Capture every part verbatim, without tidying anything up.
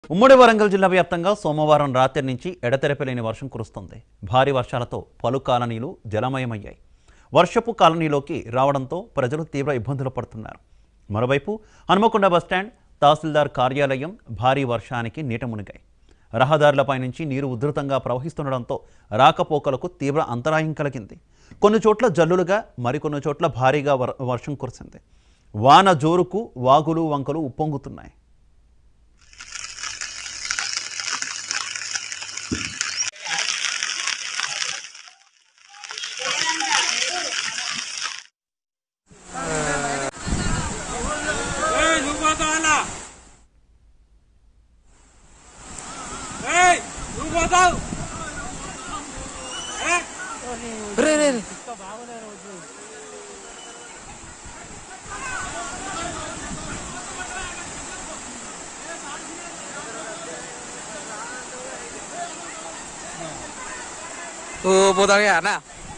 ఉమ్మడి వరంగల్ జిల్లా వ్యాప్తంగా సోమవారం రాత్రి నుంచి ఎడతెరపలేని వర్షం కురుస్తుంది. భారీ వర్షాలతో పలు కాలనీలు జలమయమయ్యాయి. వర్షపు కాలనీలోకి రావడంతో ప్రజలు తీవ్ర ఇబ్బందులు పడుతున్నారు. మరోవైపు హనుమకొండ బస్టాండ్, తహసీల్దార్ కార్యాలయం భారీ వర్షానికి నీట మునిగాయి. రహదారులపై నుంచి నీరు ఉధృతంగా ప్రవహిస్తుండడంతో రాకపోకలకు తీవ్ర అంతరాయం కలిగింది. కొన్ని చోట్ల జల్లులుగా, మరికొన్ని చోట్ల భారీగా వర్షం కురిసింది. వాన జోరుకు వాగులు వంకలు ఉప్పొంగుతున్నాయి. रे रे तो बोला गया ना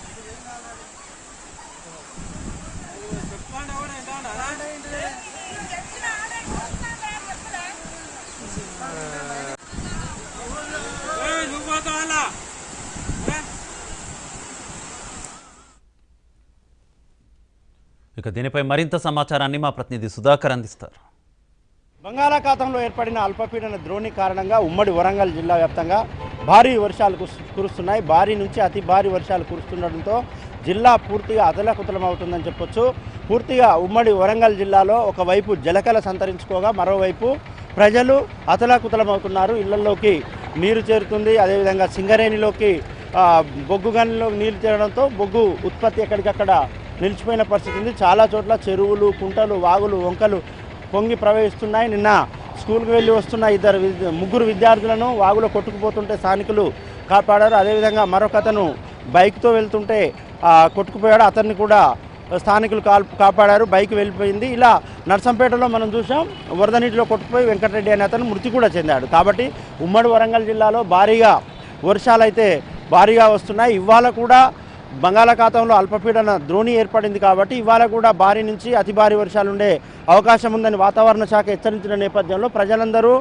ఇక దీనిపై మరింత సమాచారాన్ని మా ప్రతినిధి సుధాకర్ అందిస్తారు. బంగాళాఖాతంలో ఏర్పడిన అల్పపీడన ద్రోణి కారణంగా ఉమ్మడి వరంగల్ జిల్లా వ్యాప్తంగా భారీ వర్షాలు కురుస్తున్నాయి. భారీ నుంచి అతి భారీ వర్షాలు కురుస్తుండటంతో జిల్లా పూర్తిగా అతలకుతలమవుతుందని చెప్పొచ్చు. పూర్తిగా ఉమ్మడి వరంగల్ జిల్లాలో ఒకవైపు జలకళ సంతరించుకోగా మరోవైపు ప్రజలు అతలాకుతలమవుతున్నారు. ఇళ్లలోకి నీరు చేరుతుంది. అదేవిధంగా సింగరేణిలోకి బొగ్గు గనిలో నీరు చేరడంతో బొగ్గు ఉత్పత్తి ఎక్కడికక్కడ నిలిచిపోయిన పరిస్థితి ఉంది. చాలా చోట్ల చెరువులు, కుంటలు, వాగులు, వంకలు పొంగి ప్రవహిస్తున్నాయి. నిన్న స్కూల్కి వెళ్ళి వస్తున్న ఇద్దరు ముగ్గురు విద్యార్థులను వాగులో కొట్టుకుపోతుంటే స్థానికులు కాపాడారు. అదేవిధంగా మరొక అతను బైక్తో వెళ్తుంటే కొట్టుకుపోయాడు. అతన్ని కూడా స్థానికులు కాపాడారు. బైక్ వెళ్ళిపోయింది. ఇలా నర్సంపేటలో మనం చూసాం, వరద నీటిలో కొట్టుకుపోయి వెంకటరెడ్డి అనే అతను మృతి కూడా చెందాడు. కాబట్టి ఉమ్మడి వరంగల్ జిల్లాలో భారీగా వర్షాలు అయితే భారీగా వస్తున్నాయి. ఇవాళ కూడా బంగాళాఖాతంలో అల్పపీడన ద్రోణి ఏర్పడింది కాబట్టి ఇవాళ కూడా భారీ నుంచి అతి భారీ వర్షాలు ఉండే అవకాశం ఉందని వాతావరణ శాఖ హెచ్చరించిన నేపథ్యంలో ప్రజలందరూ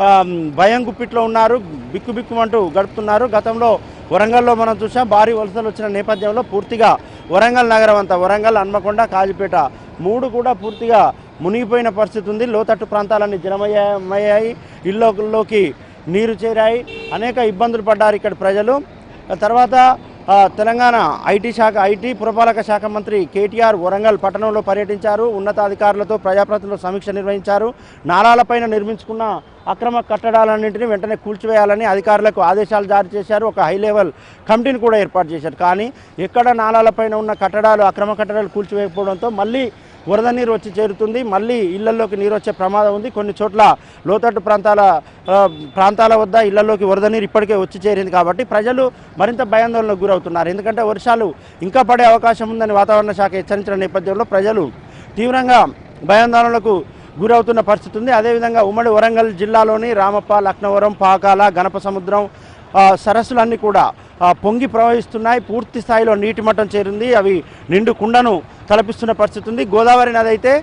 భయం గుప్పిట్లో ఉన్నారు, బిక్కుబిక్కుమంటూ గడుపుతున్నారు. గతంలో వరంగల్లో మనం చూసాం, భారీ వలసలు వచ్చిన నేపథ్యంలో పూర్తిగా వరంగల్ నగరం అంతా, వరంగల్, హన్మకొండ, కాజీపేట మూడు కూడా పూర్తిగా మునిగిపోయిన పరిస్థితి ఉంది. లోతట్టు ప్రాంతాలన్నీ జలమయ్యాయి, ఇళ్లలోకి నీరు చేరాయి, అనేక ఇబ్బందులు పడ్డారు ఇక్కడ ప్రజలు. తర్వాత తెలంగాణ ఐటీ శాఖ ఐటీ పురపాలక శాఖ మంత్రి కేటీఆర్ వరంగల్ పట్టణంలో పర్యటించారు. ఉన్నతాధికారులతో ప్రజాప్రతినిధులు సమీక్ష నిర్వహించారు. నాలాలపైన నిర్మించుకున్న అక్రమ కట్టడాలన్నింటినీ వెంటనే కూల్చివేయాలని అధికారులకు ఆదేశాలు జారీ చేశారు. ఒక హై లెవెల్ కమిటీని కూడా ఏర్పాటు చేశారు. కానీ ఎక్కడ నాలాలపైన ఉన్న కట్టడాలు, అక్రమ కట్టడాలు కూల్చివేయకపోవడంతో మళ్ళీ వరద నీరు వచ్చి చేరుతుంది. మళ్ళీ ఇళ్లలోకి నీరు వచ్చే ప్రమాదం ఉంది. కొన్ని చోట్ల లోతట్టు ప్రాంతాల ప్రాంతాల వద్ద ఇళ్లలోకి వరద నీరు ఇప్పటికే వచ్చి చేరింది. కాబట్టి ప్రజలు మరింత భయాందోళనకు గురవుతున్నారు. ఎందుకంటే వర్షాలు ఇంకా పడే అవకాశం ఉందని వాతావరణ శాఖ హెచ్చరించిన నేపథ్యంలో ప్రజలు తీవ్రంగా భయాందోళనలకు గురవుతున్న పరిస్థితి ఉంది. అదేవిధంగా ఉమ్మడి వరంగల్ జిల్లాలోని రామప్ప, లక్నవరం, పాకాల, గణప సముద్రం సరస్సులన్నీ కూడా పొంగి ప్రవహిస్తున్నాయి. పూర్తి స్థాయిలో నీటి మట్టం చేరింది. అవి నిండు కుండను తలపిస్తున్న పరిస్థితి ఉంది. గోదావరి నది అయితే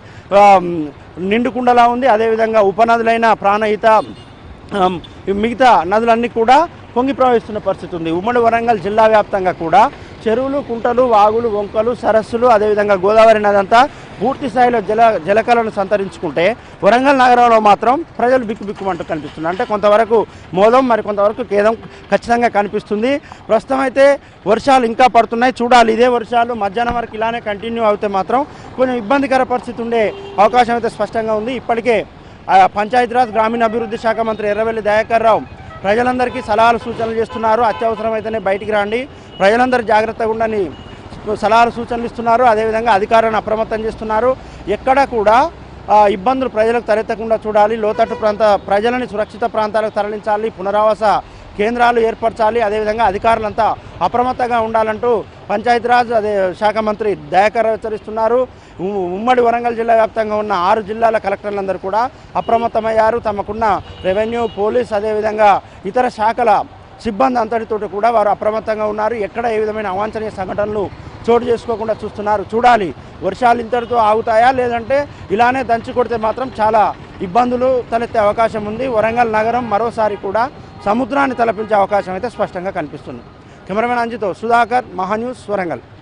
నిండు కుండలా ఉంది. అదేవిధంగా ఉపనదులైన ప్రాణహిత, మిగతా నదులన్నీ కూడా పొంగి ప్రవహిస్తున్న పరిస్థితి ఉంది. ఉమ్మడి వరంగల్ జిల్లా వ్యాప్తంగా కూడా చెరువులు, కుంటలు, వాగులు, వంకలు, సరస్సులు, అదేవిధంగా గోదావరి నది అంతా పూర్తి స్థాయిలో జల జలకళను సంతరించుకుంటే వరంగల్ నగరంలో మాత్రం ప్రజలు బిక్కుబిక్కుమంటూ కనిపిస్తున్నారు. అంటే కొంతవరకు మోదం, మరి కొంతవరకు ఖేదం ఖచ్చితంగా కనిపిస్తుంది. ప్రస్తుతం అయితే వర్షాలు ఇంకా పడుతున్నాయి. చూడాలి, ఇదే వర్షాలు మధ్యాహ్నం వరకు ఇలానే కంటిన్యూ అయితే మాత్రం కొంచెం ఇబ్బందికర పరిస్థితి ఉండే అవకాశం అయితే స్పష్టంగా ఉంది. ఇప్పటికే పంచాయతీరాజ్ గ్రామీణాభివృద్ధి శాఖ మంత్రి ఎర్రవెల్లి దయాకర్ రావు ప్రజలందరికీ సలహాలు సూచనలు చేస్తున్నారు. అత్యవసరమైతేనే బయటికి రండి, ప్రజలందరూ జాగ్రత్తగా ఉండని సలహాలు సూచనలు ఇస్తున్నారు. అదేవిధంగా అధికారులను అప్రమత్తం చేస్తున్నారు. ఎక్కడ కూడా ఇబ్బందులు ప్రజలకు తలెత్తకుండా చూడాలి. లోతట్టు ప్రాంత ప్రజలని సురక్షిత ప్రాంతాలకు తరలించాలి, పునరావాస కేంద్రాలు ఏర్పరచాలి. అదేవిధంగా అధికారులంతా అప్రమత్తంగా ఉండాలంటూ పంచాయతీరాజ్ అదే శాఖ మంత్రి దయాకర్ హెచ్చరిస్తున్నారు. ఉమ్మడి వరంగల్ జిల్లా వ్యాప్తంగా ఉన్న ఆరు జిల్లాల కలెక్టర్లందరూ కూడా అప్రమత్తమయ్యారు. తమకున్న రెవెన్యూ, పోలీస్, అదేవిధంగా ఇతర శాఖల సిబ్బంది అంతటితోటి కూడా వారు అప్రమత్తంగా ఉన్నారు. ఎక్కడ ఏ విధమైన అవాంఛనీయ సంఘటనలు చోటు చేసుకోకుండా చూస్తున్నారు. చూడాలి వర్షాలు ఇంతటితో ఆగుతాయా లేదంటే ఇలానే దంచి కొడితే మాత్రం చాలా ఇబ్బందులు తలెత్తే అవకాశం ఉంది. వరంగల్ నగరం మరోసారి కూడా సముద్రాన్ని తలపించే అవకాశం అయితే స్పష్టంగా కనిపిస్తుంది. కెమెరామెన్ అంజితో సుధాకర్, మహాన్యూస్, వరంగల్.